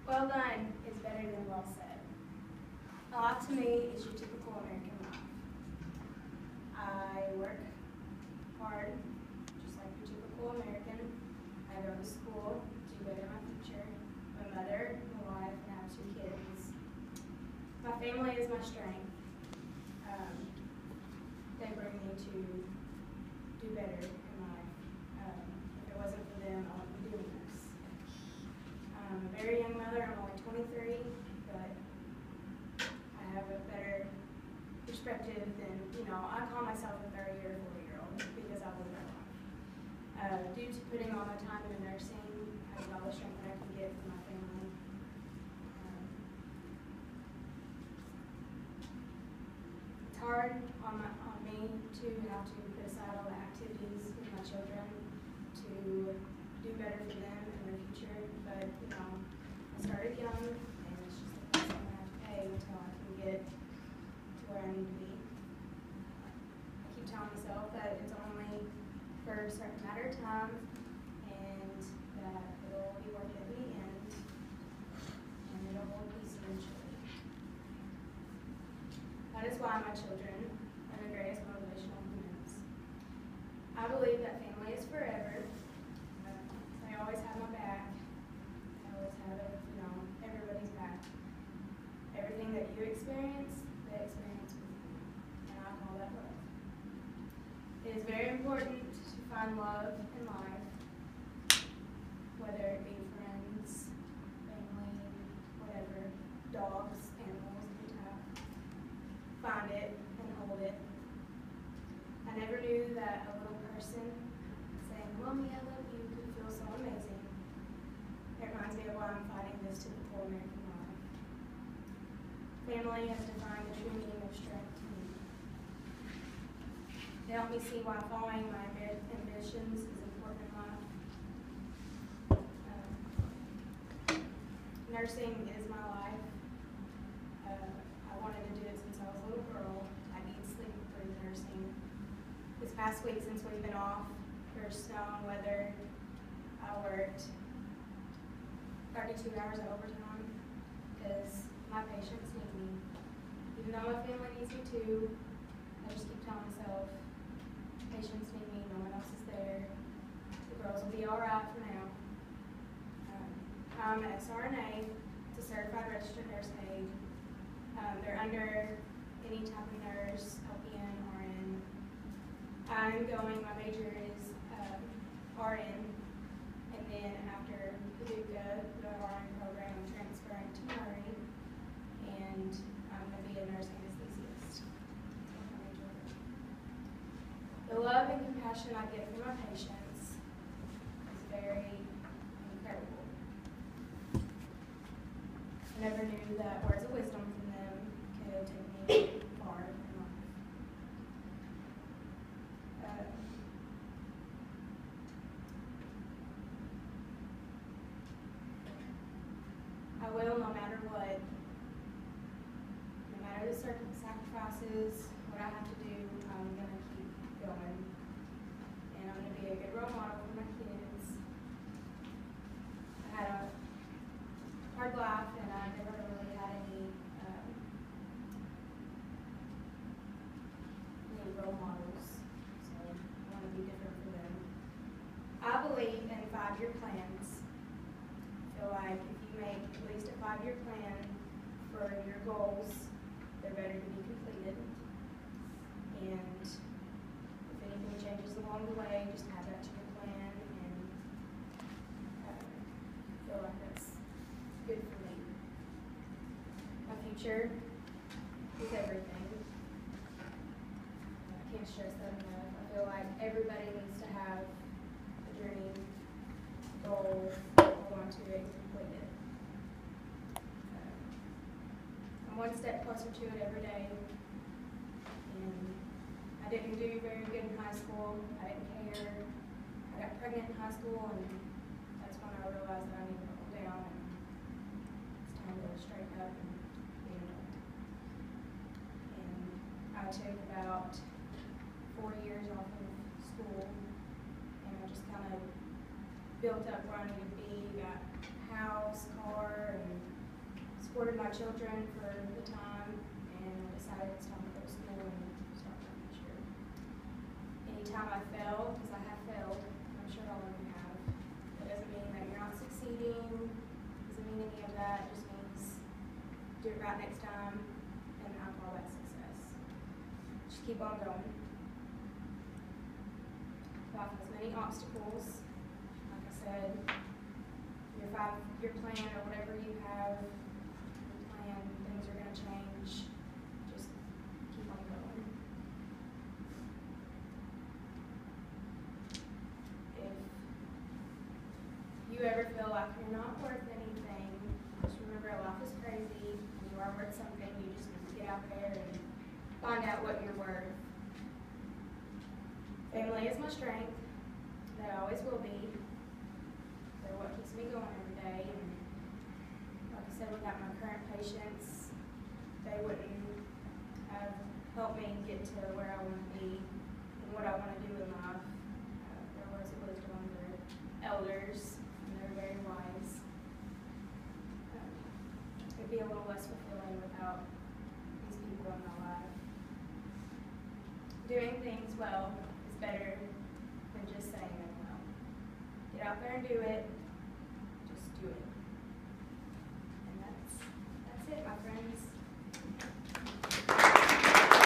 Well done is better than well said. Life to me is your typical American life. I work hard, just like your typical American. I go to school to better my future. I'm a mother, a wife, and I have 2 kids. My family is my strength. They bring me to do better in life. If it wasn't for them, I wouldn't be doing this. I'm a very young mother. I'm only 23, but I have a better perspective than, I call myself a 30 or 40-year-old because I live that life. Due to putting all my time into nursing, I have all the strength that I can get from my family. It's hard on me to have to put aside all the activities with my children to do better for them in their future, but I started young, and it's just the price I'm going to have to pay until I can get to where I need to be. I keep telling myself that it's only for a certain matter of time, and that it'll be worth it in the end, and it'll hold peace eventually. That is why my children are the greatest motivational humans. I believe that family is forever. They always have my back. They always have everybody's back. Everything that you experience, they experience with you. And I call that love. It is very important to find love in life, whether it be friends, family, whatever, dogs, animals, you have. Find it and hold it. I never knew that a little person saying, "Mommy, I love you," could feel so amazing. It reminds me of why I'm fighting this typical American life. Family has defined the true meaning of strength to me. They help me see why following my ambitions is important in life. Nursing is my life. I wanted to do it since I was a little girl. I need sleep for nursing. This past week, since we've been off for snow and weather, I worked 32 hours of overtime because my patients need me. Even though my family needs me too, I just keep telling myself, patients need me, no one else is there. The girls will be alright for now. I'm an SRNA, it's a certified registered nurse aide. They're under any type of nurse, LPN, RN. My major is RN, and then after Paducah, the RN program, I'm transferring to Murray, and I'm going to be a nurse anesthesiast. The love and compassion I get from my patients is very incredible. I never knew that words of wisdom from them could take me far in life. I will, no matter what, no matter the sacrifices, what I have to do, I'm going to keep going. And I'm going to be a good role model for my kids. I had a hard life, and I never really had any role models, so I want to be different for them. I believe in 5-year plans. I feel like if you make at least a 5-year plan for your goals, they're better to be completed. And if anything changes along the way, just add that to your plan, and I feel like that's good for me. My future is everything. I can't stress that enough. I feel like everybody needs to have a dream, goal, hold on to it, and complete it. I'm one step closer to it every day. And I didn't do very good in high school. I didn't care. I got pregnant in high school, and that's when I realized that I needed to hold down, and it's time to straighten up and be an adult. And I took about 4 years off of school, and I just kind of built up where I need to be, got house, car, and supported my children for the time, and I decided it's time to go to school and start my future. Anytime I fail, because I have failed, I'm sure all of you have, it doesn't mean that you're not succeeding, doesn't mean any of that, it just means do it right next time, and I call that success. Just keep on going. Life has many obstacles. Like I said, your plan or whatever you have, your plan, things are going to change. Just keep on going. If you ever feel like you're not worth anything, just remember life is crazy. When you are worth something, you just need to get out there and find out what you're worth. Family is my strength. They always will be. They're what keeps me going every day. And like I said, without my current patients, they wouldn't have helped me get to where I want to be and what I want to do in life. Their words of wisdom, they're elders, and they're very wise. It'd be a little less fulfilling without these people in my life. Doing things well is better than just saying them well. Get out there and do it.